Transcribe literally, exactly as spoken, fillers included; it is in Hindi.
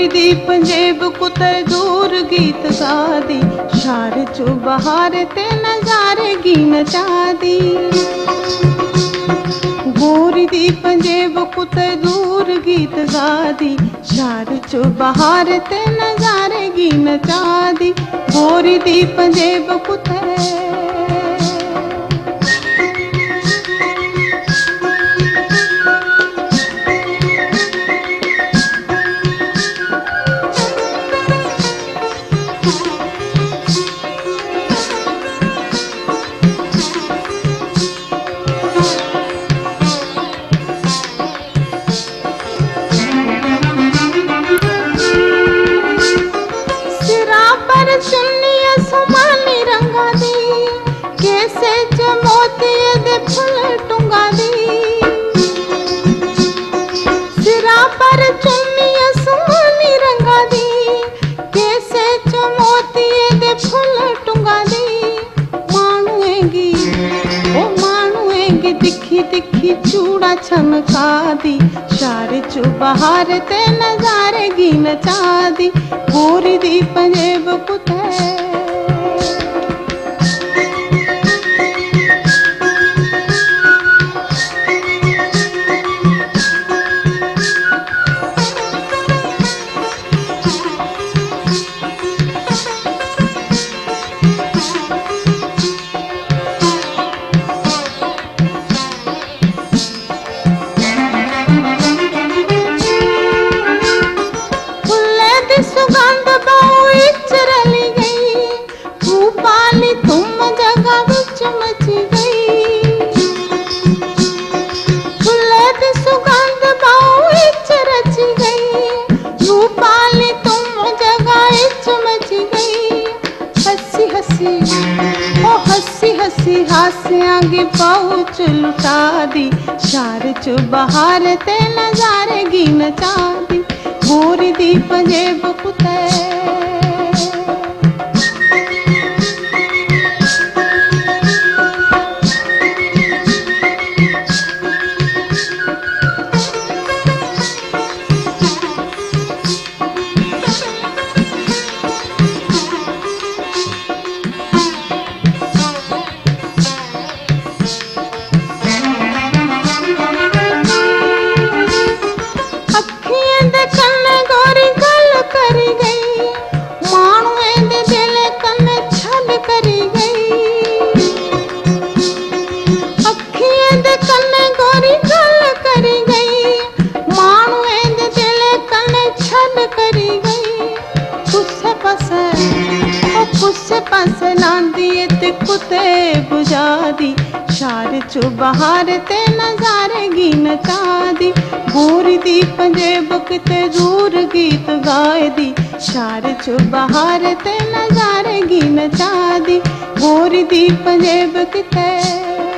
दी पंजेब कुतै दूर गीत गा दी, शहर चो बाहर ते नजारे गी नचा दी। गोरी दी पंजेब कुतै दूर गीत गा दी, शहर चो बाहर ते नजारे गी नचा दी। गोरी दी पंजेब कुतै दिखी चूड़ा छनका दी, शहर चो बाहर ते नजारे गी नचा दी। गोरी दी पंजेब कुतै हास्यांगे पाउच लुटा दी, शहर चो बाहर ते नजारे गी नचा दी। गोरी दी पंजेब कुतै कुतै बुझा दी, शहर चो बाहर ते नजारे गी नचा दी। गोरी दी पंजेब किते दूर गीत गाए दी, शहर चो बाहर ते नजारे गी नचा दी। गोरी दी पंजेब किते